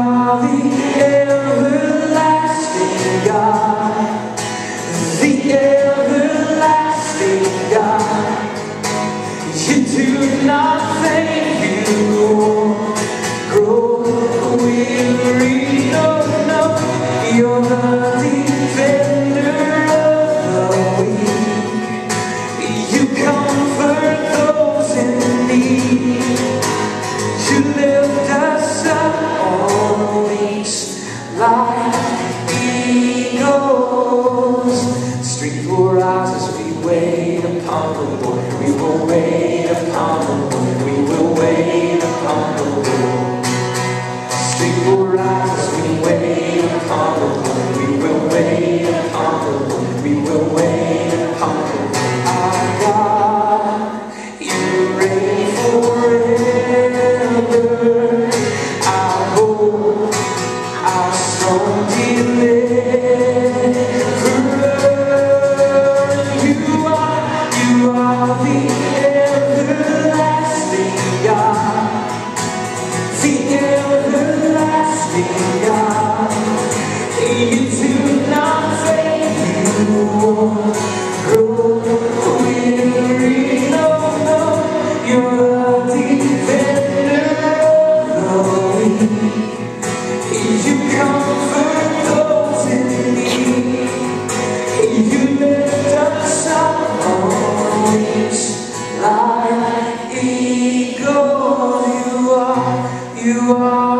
are the everlasting God, the everlasting God. You do not think you grow weary, no, no. You're the defender of the weak. You comfort those in need. You lift us up on wings like eagles. Strength will rise as we wait upon the Lord. We will wait upon the Lord. We will wait upon the Lord. Strength will rise as we wait upon the Lord. We will wait upon the Lord. We will wait upon the Lord. Our God, you reign forever. Our hope, our strong deliverer. You are the everlasting God, the everlasting God. You do not faint, you won't grow weary, no, no. You're the defender of the weak. You comfort those in need. You lift us up on wings like eagles. You are